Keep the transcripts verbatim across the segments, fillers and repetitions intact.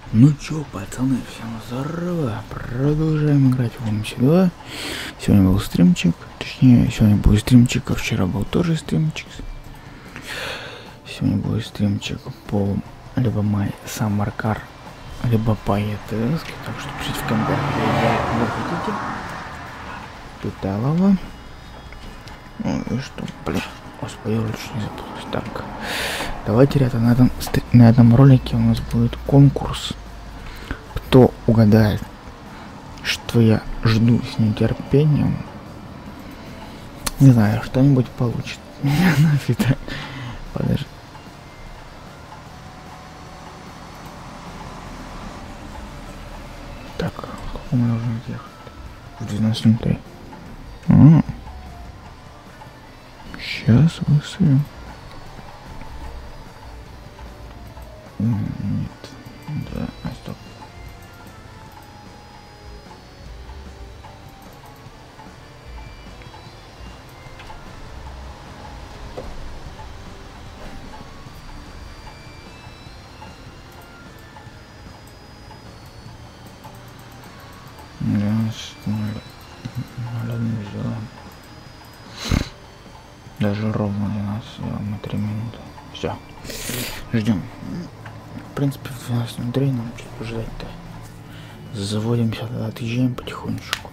Ну чё, пацаны, всем здорово. Продолжаем играть в эм си два. Сегодня был стримчик. Точнее, сегодня был стримчик, а вчера был тоже стримчик. Сегодня был стримчик по либо My Summer Car, либо по и ти эс. Так что пишите в комментариях, если вы хотите. Питалова. Ну и что, блин. Господи, я лучше не запутаюсь. Так, давайте, ребята, на этом, на этом ролике у нас будет конкурс. Кто угадает, что я жду с нетерпением, не знаю, что-нибудь получит. Меня нафиг. Подожди. Так, сколько мы должны ехать? В двенадцать ноль три. А, сейчас высыпем. Нет. Да, а стоп. Даже ровно двенадцать сделаем, и три минуты. Все. Ждем. В принципе, в двенадцать ноль три нам чуть пождать-то. Заводимся, тогда отъезжаем потихонечку.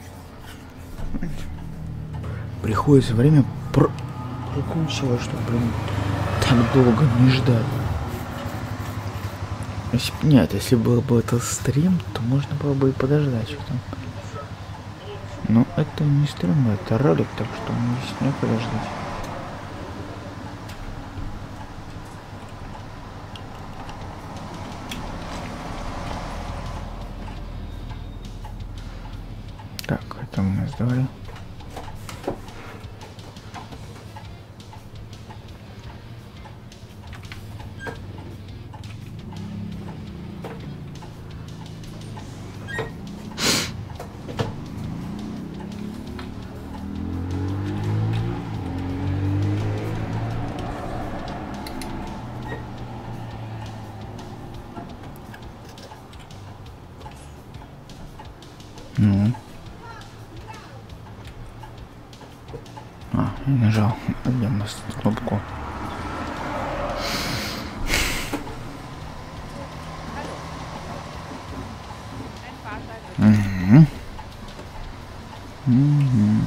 Приходится время пр... прокручивать, что, блин, так долго не ждать. Если, нет, если был бы это стрим, то можно было бы и подождать, что там. Но это не стрим, это ролик, так что здесь не подождать. Так, это мы сдали. Ну. А, я нажал один раз кнопку. Угу. Угу.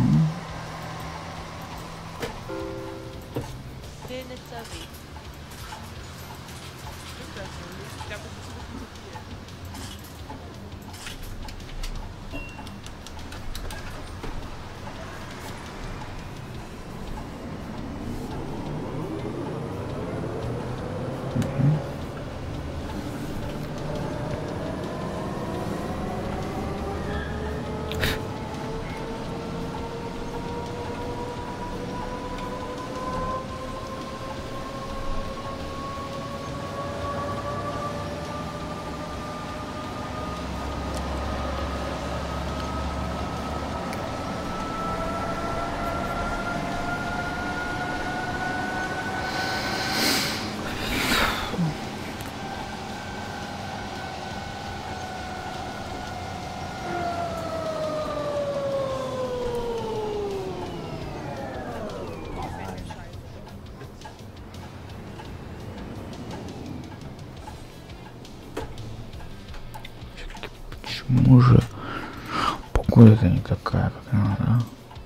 Почему же погода-то не такая, как надо?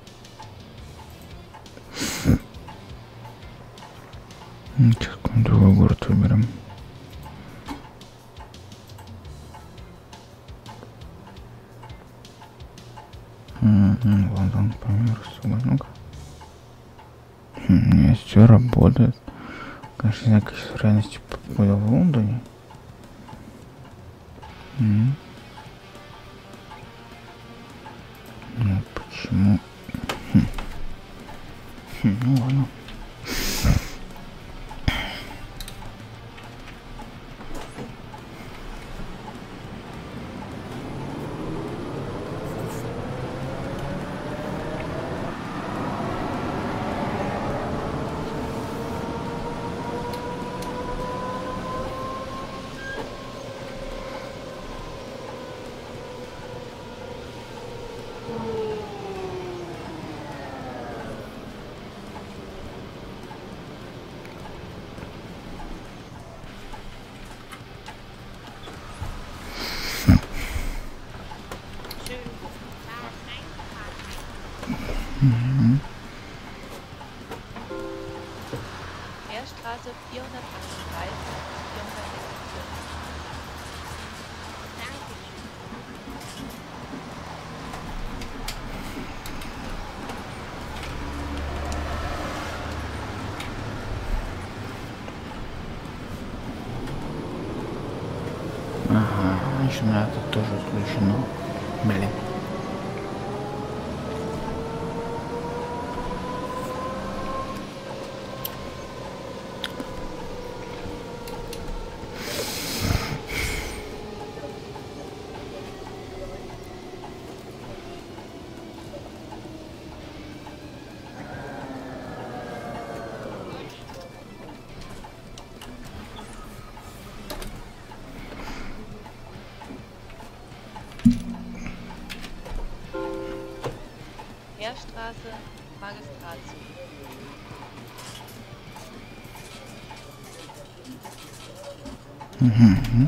Сейчас какой-нибудь другой город выберем. Лондон, например, ну-ка. Нет, все работает. Конечно, не знаю, какие реальности погода в Лондоне. М-м. Ну почему? Хм. Хм, ну ладно. Mhm. Heerstraße vierhundertachtunddreißig, vierhundertsechsundvierzig. Ага, значит, у меня тут тоже включено. Блин. Heerstraße, Magistratzug. Mhm.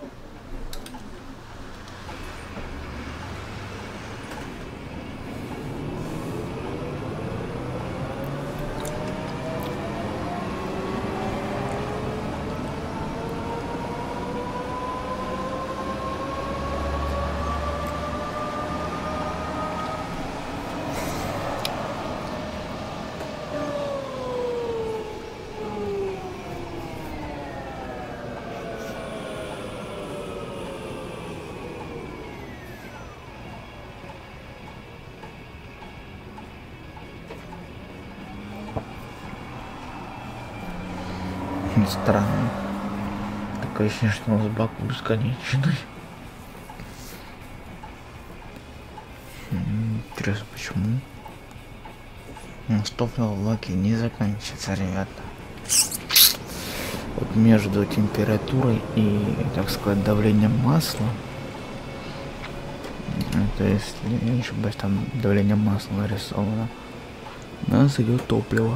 Странно. Такое ощущение, что у нас бак бесконечный. Интересно, почему? Ну, топливо в баке не заканчивается, ребята. Вот между температурой и, так сказать, давлением масла, то есть, я не ошибаюсь, там давление масла нарисовано, у нас идет топливо.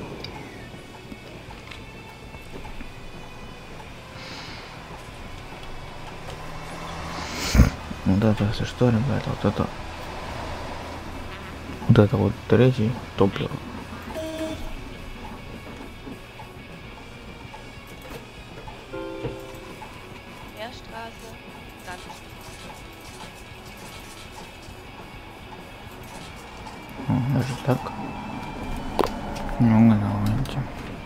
Вот это, если что, ребята, вот это, вот это вот третий топливо. Heerstraße, Landstraße. О, даже так. Ну, давайте.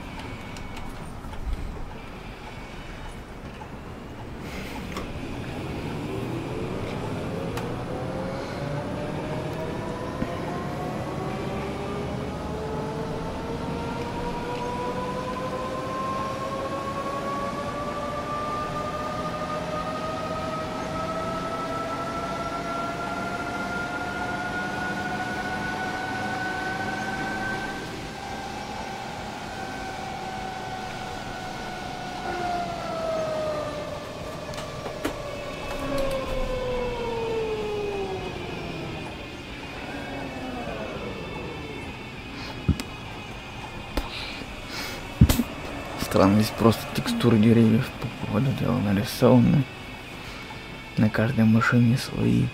Странно, здесь просто текстуры деревьев по ходу дела нарисованы. На каждой машине свои.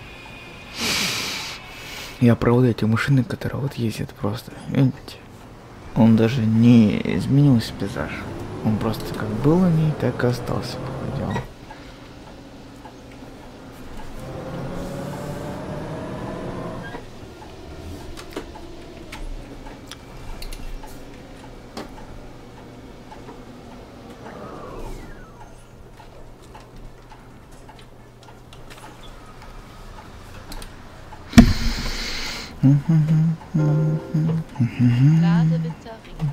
Я про вот эти машины, которые вот ездят просто. Видите? Он даже не изменился пейзаж. Он просто как был на ней, так и остался по ходу дела. Blasewitzer Ring.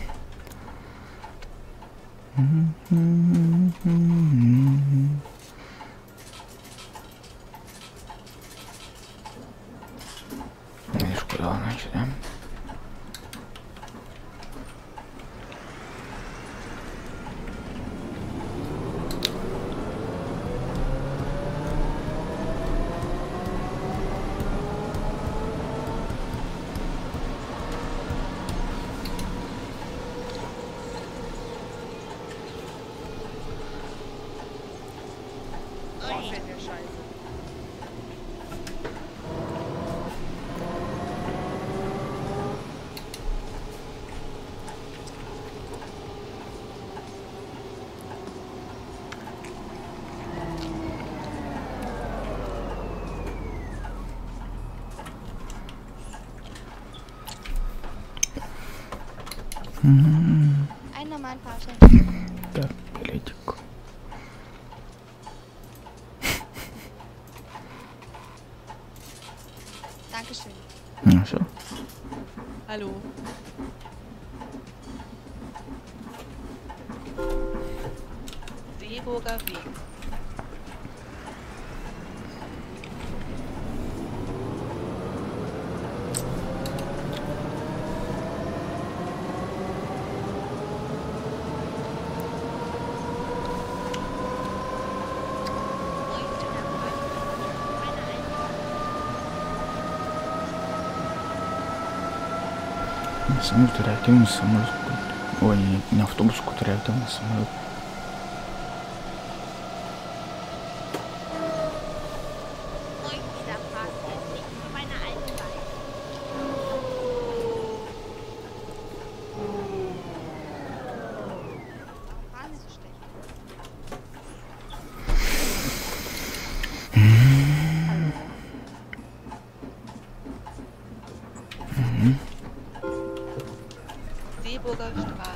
Видишь, куда значит, да? Einen normalen Fahrschein. Так, билетик. Dankeschön. Ну все. Hallo. Seeburger Weg. Самолет реактивный самолет. Ой, не, не автобус, какой-то реактивный самолет. Fahren Sie so schlecht. Seeburger Straße.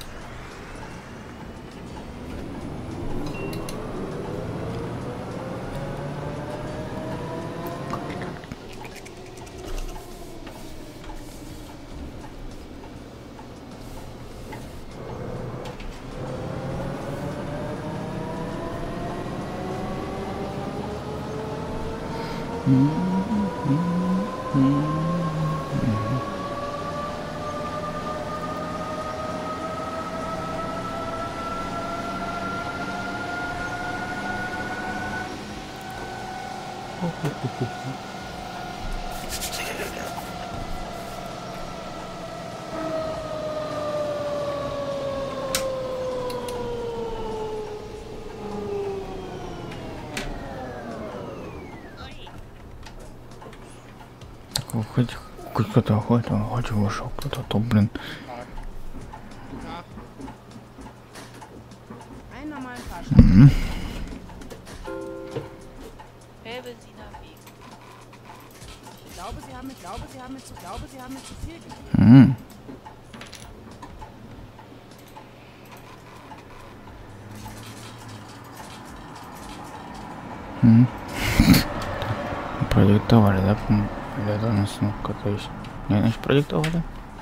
Хоть кто-то ходит, он хоть вышел, кто-то, то, блин. Einen normalen Fahrschein. М. Felbesiner Weg. Ich glaube, Sie haben mir, glaube, Sie haben mir zu, glaube, Sie haben mir zu viel gegeben. М. М. Продиктовали, да, по-моему? Или это у нас ну, какая-то есть? Не, значит, продиктовали.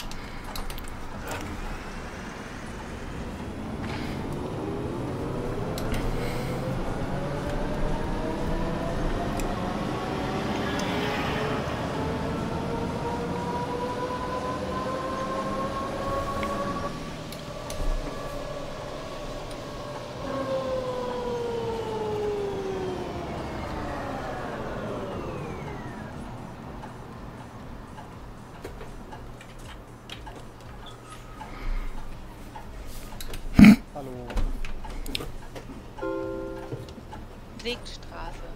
Segstraße.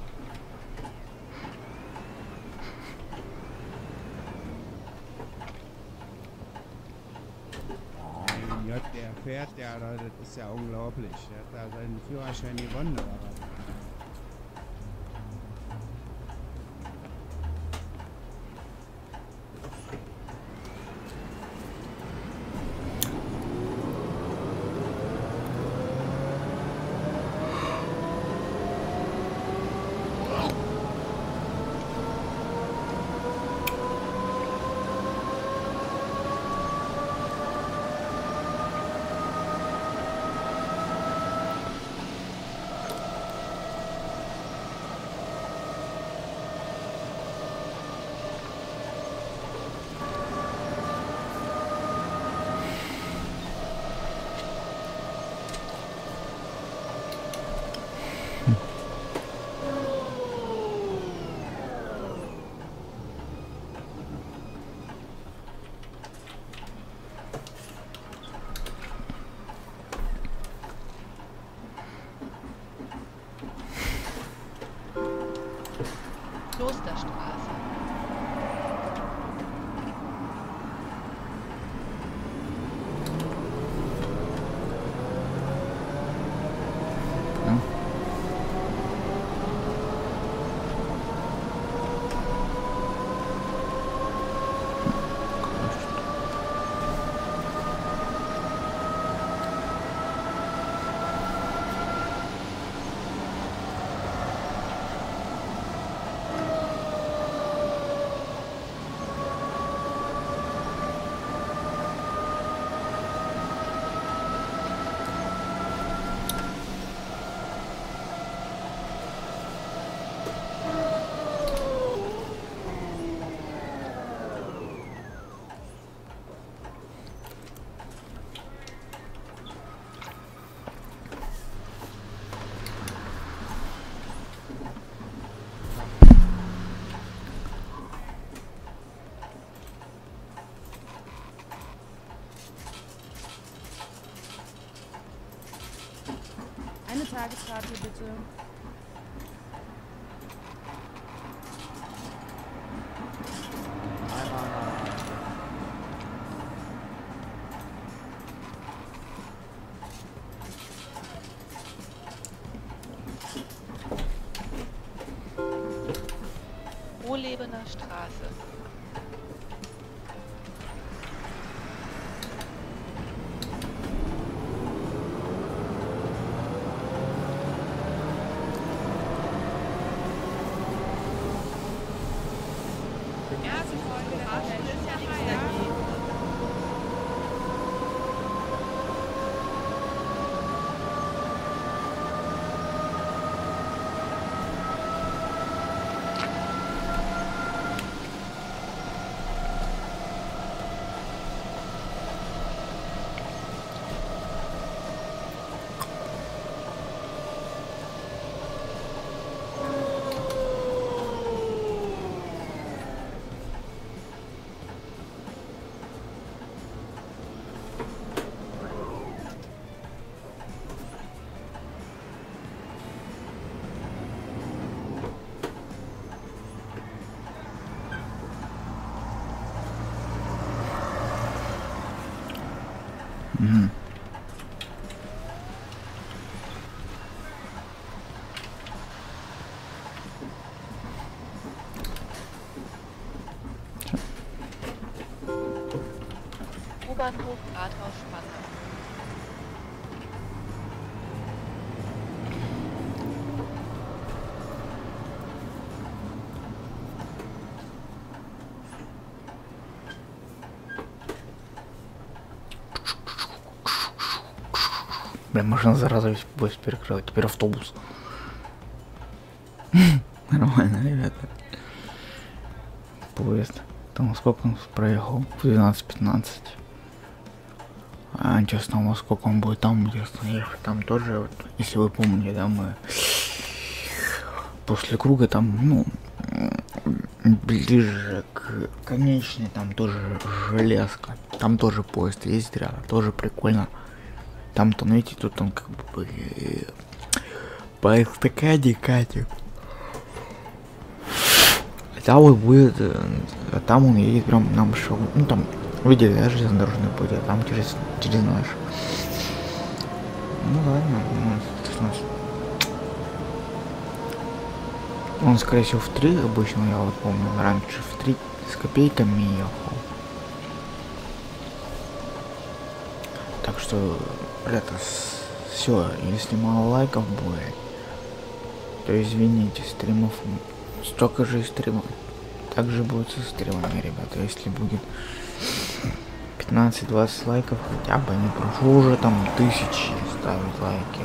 Ja, der fährt ja, das ist ja unglaublich. Der hat da seinen Führerschein gewonnen, oder was? Klosterstraße. Tageskarte bitte. Wohlebener Straße. Ja, Sie wollen wieder Fahrstuhl ist ja nichts ja. dagegen. Mhm. U-Bahnhof Rathaus Spandau. Бля, машина зараза весь поезд перекрыла. Теперь автобус. Нормально, ребята. Поезд. Там сколько он проехал? В двенадцать пятнадцать. А честно, во сколько он будет там, интересно ехать. Там тоже, вот, если вы помните, да, мы после круга там, ну, ближе к конечной, там тоже железка. Там тоже поезд ездит рядом, тоже прикольно. Там-то, ну, видите, тут он как бы по эстакаде катит. Там вот будет, а там он едет прям нам шел, ну там, видели, да, железнодорожный путь, а там через, через наш. Ну ладно, ну, он, скорее всего, в три обычно, я вот помню, раньше в три с копейками ехал. Так что, ребята, все, если мало лайков будет, то извините, стримов столько же и стримов. Так же будет со стримами, ребята. Если будет пятнадцать-двадцать лайков, хотя бы не прошу уже там тысячи ставить лайки.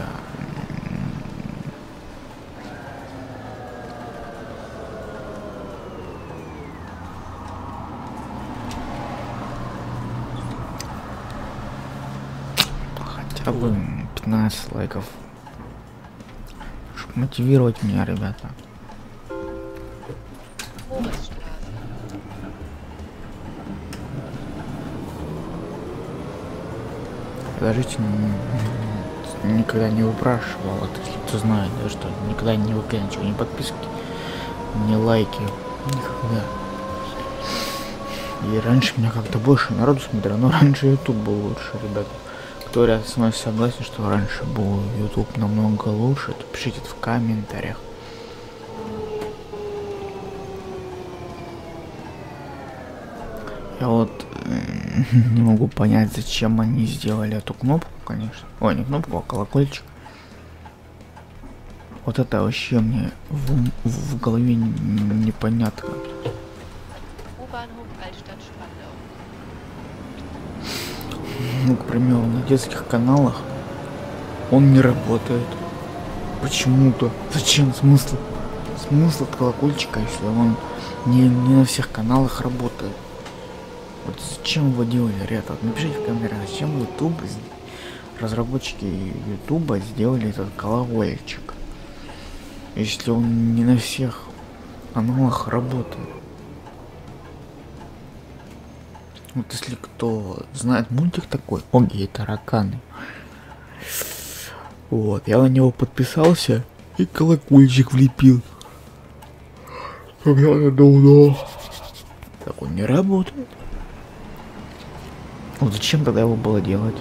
Хотя бы пятнадцать лайков, чтобы мотивировать меня, ребята. Подождите, никогда не выпрашивал, вот, если кто знает, да, что никогда не выклянчивал ни подписки, ни лайки, никогда. И раньше меня как-то больше народу смотрел, но раньше YouTube был лучше, ребята. Кто рядом со мной согласен, что раньше был YouTube намного лучше, то пишите в комментариях. Я вот э, не могу понять, зачем они сделали эту кнопку, конечно. Ой, не кнопку, а колокольчик. Вот это вообще мне в, в голове непонятно. Ну, к примеру, на детских каналах он не работает. Почему-то. Зачем? Смысл? Смысл от колокольчика, если он не, не на всех каналах работает. Вот зачем вы делали, ребята? Напишите в комментариях, зачем YouTube, разработчики YouTube сделали этот колокольчик, если он не на всех каналах работает. Вот если кто знает мультик такой, Оги и тараканы. Вот, я на него подписался и колокольчик влепил. Я давно. Так он не работает. Вот зачем тогда его было делать?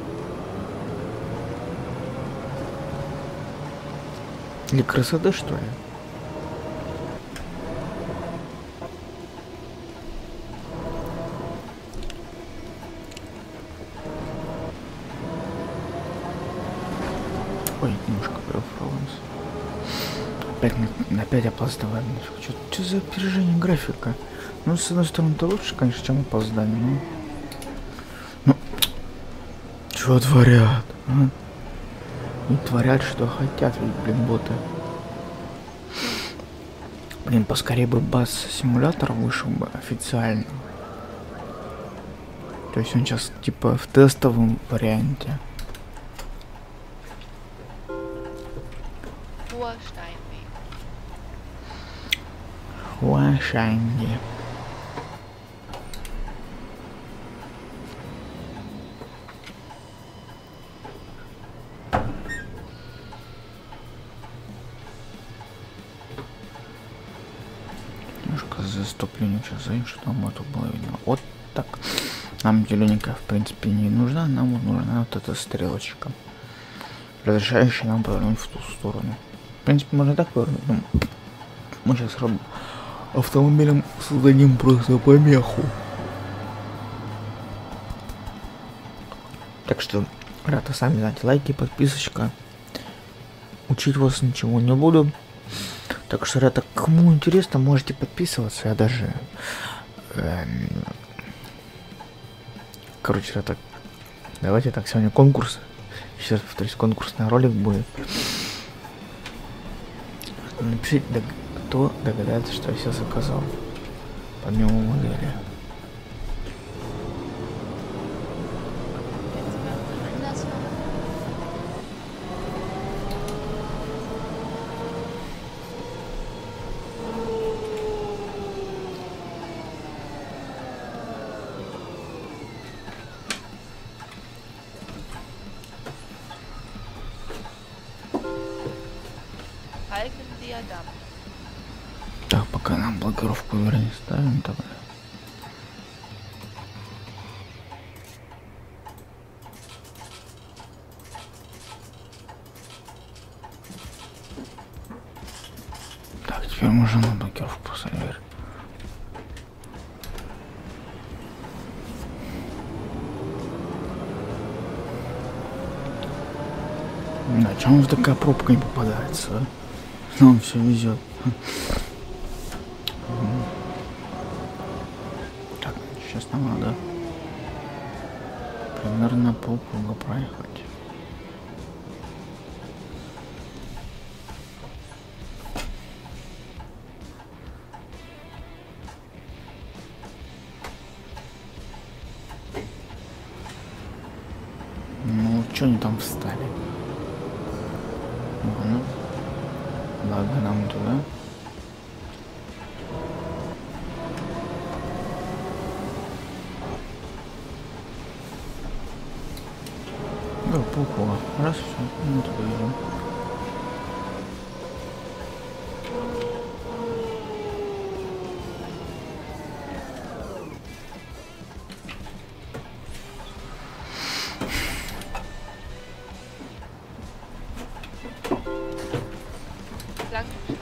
Для красоты, что ли? Ой, немножко перфоранс. Опять, опять опаздываем. Что за опережение графика? Ну, с одной стороны-то лучше, конечно, чем опоздание, но... Ну, что творят, а? И творят, что хотят, ведь, блин, боты. Блин, поскорее бы бас-симулятор вышел бы официально. То есть он сейчас, типа, в тестовом варианте. Hoher Steinweg. Хуашанги. Немножко заступление сейчас займ, что там это было видно. Вот так. Нам зелененькая, в принципе, не нужна. Нам вот нужна вот эта стрелочка, разрешающая нам повернуть в ту сторону. В принципе, можно так повернуть. Но мы сейчас автомобилем создадим просто помеху. Так что, ребята, сами знаете, лайки, подписочка. Учить вас ничего не буду. Так что, ребята, кому интересно, можете подписываться. Я даже... Эм, короче, ребята, давайте так, сегодня конкурс. Сейчас повторюсь, конкурсный ролик будет. Напишите, кто догадается, что я сейчас заказал. Помимо модели. Anders war. Falkenseer Damm. Так, пока нам блокировку не ставим, тогда. Так, теперь можно на блокировку поставить. На чем же такая пробка не попадается, а? Нам все везет. Так, сейчас нам надо примерно полкруга проехать. Ну, что они там встали? Ну, ладно, нам туда. Да, полкруга. Раз, все, мы туда идем. Blankenstein.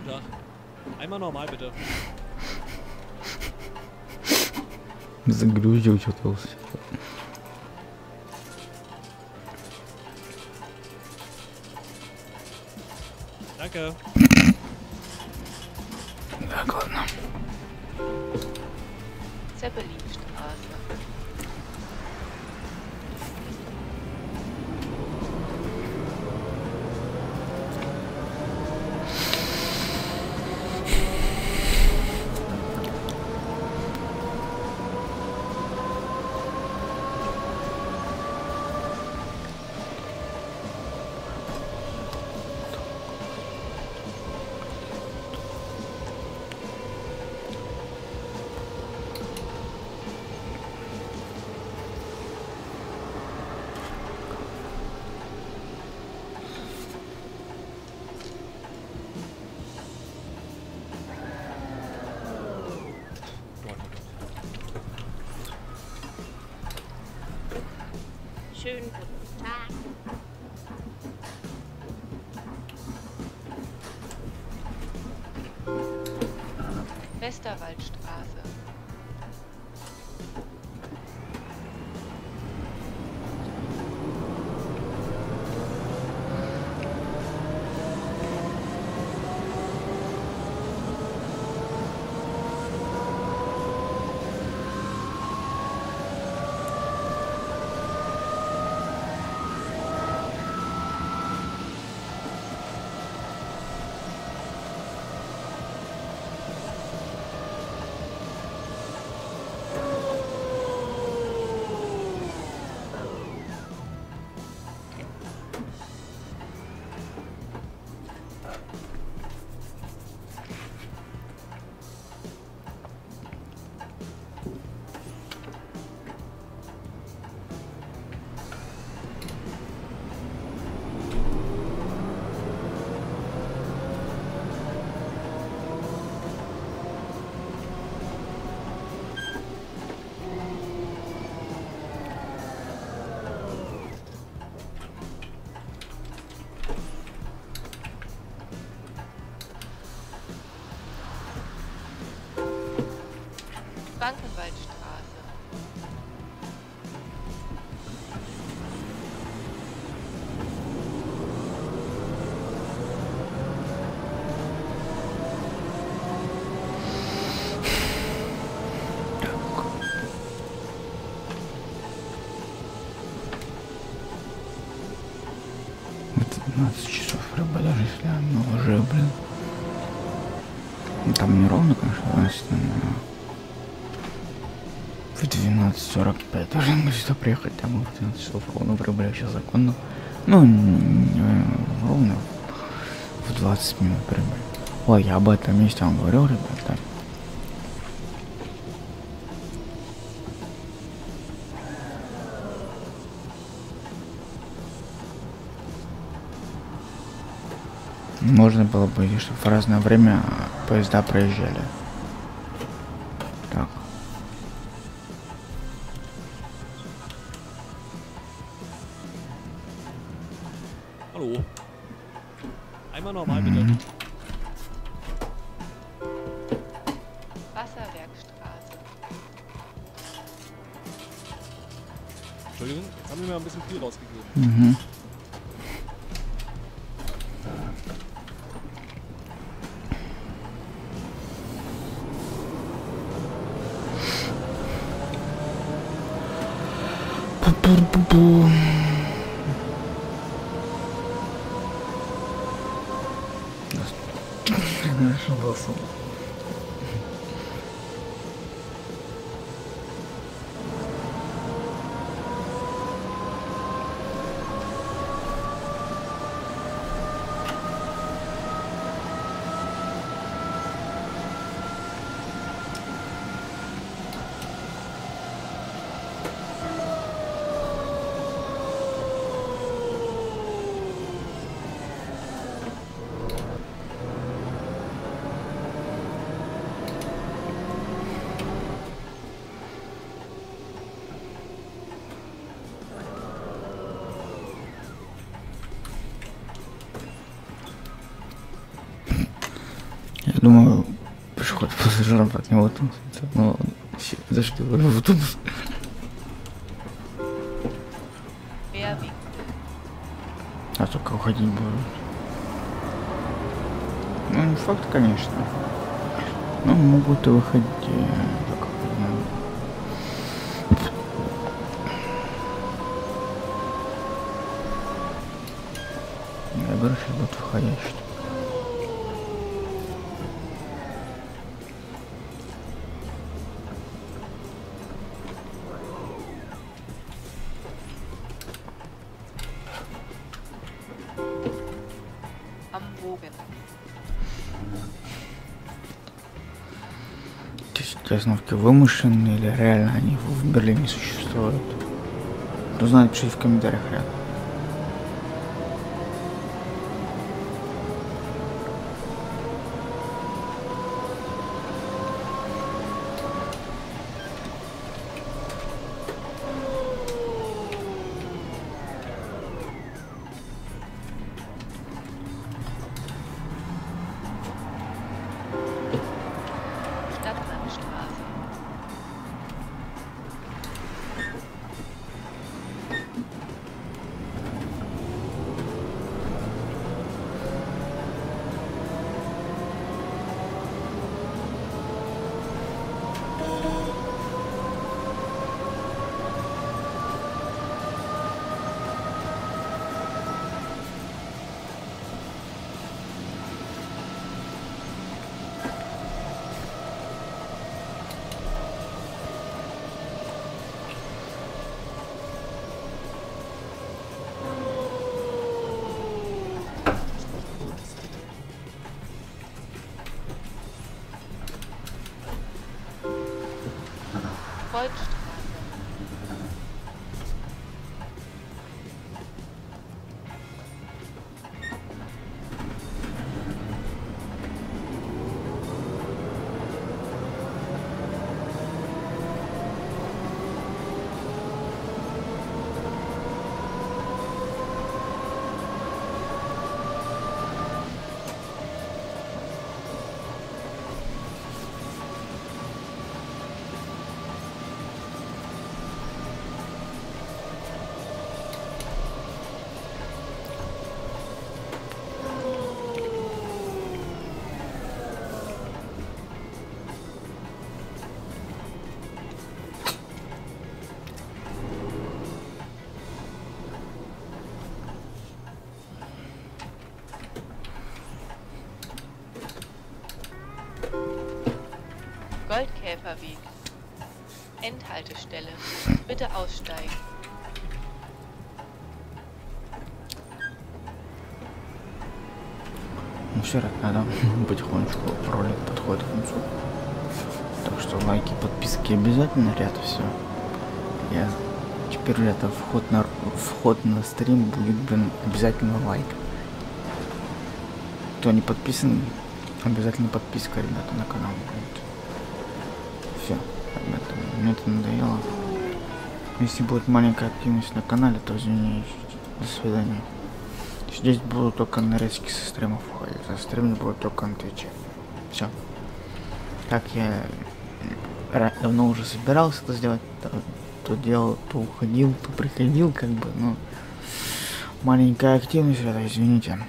Tag. Einmal normal, bitte. Загрузил что-то. Danke. Так, ладно. Zeppelinstraße. Schönen guten Tag. Westerwaldstraße. Frankenwaldstraße. двенадцать часов рыба, даже если оно уже, блин. Там не ровно, конечно, относительно, но в двенадцать сорок пять должен быть сюда приехать, там мы в двенадцать часов ровно прибыли, сейчас законно. Ну, не, ровно в двадцать минут прибыли. Ой, я об этом месте вам говорил, ребята. Можно было бы, чтобы в разное время поезда проезжали. Так. Hallo. Einmal normal, bitte. Mhm. Wasserwerkstraße. Entschuldigung, jetzt haben wir mal ein bisschen viel rausgegeben. Mhm. Пу-пу-пу-пу. Ошибался. Я думаю, пешеход пассажиров от него там. Ну, за что в автобус? Wer wiegt? А только уходить будут. Ну, не факт, конечно. Но могут и выходить. Как, ну. Я говорю, что будут выходящие. Am Bogen. Эти остановки вымышленные или реально они в Берлине существуют? Кто знает, пишите в комментариях рядом. Stadtlandstraße. Volksstraße. Goldkäferweg. Endhaltestelle. Bitte aussteigen. Ну все, надо потихонечку, ролик подходит к концу. Так что лайки, подписки обязательно, ребята, все. Я теперь, ребята, вход на вход на стрим будет, блин, обязательно лайк. Кто не подписан, обязательно подписка, ребята, на канал будет. Все, ребята, мне это надоело. Если будет маленькая активность на канале, то извиняюсь. До свидания. Здесь будут только нарезки со стримов уходить, а стрим будет только на Твиче. Все. Так я давно уже собирался это сделать, то, то делал, то уходил, то приходил, как бы, ну, маленькая активность, это, извините.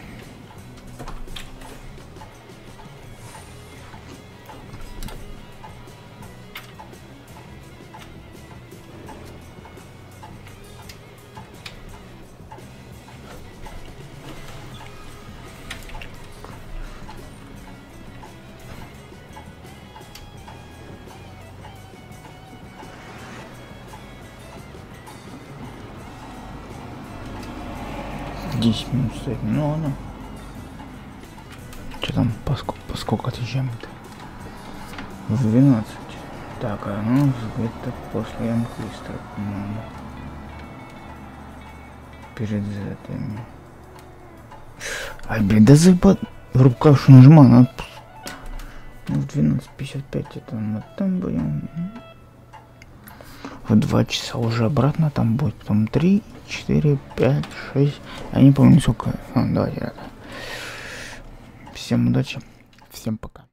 десять минут стоит, ну ладно. Что там, поскольку, поскольку отъезжаем-то? В двенадцать. Так, а ну где-то после Янквиста, по-моему. Перед этим. А беда запад. Рукавшу нажимаю, надо. Ну, в двенадцать пятьдесят пять это мы там будем. В два часа уже обратно там будет, потом три, четыре, пять, шесть. Я не помню сколько. А, давайте, ребята. Всем удачи, всем пока.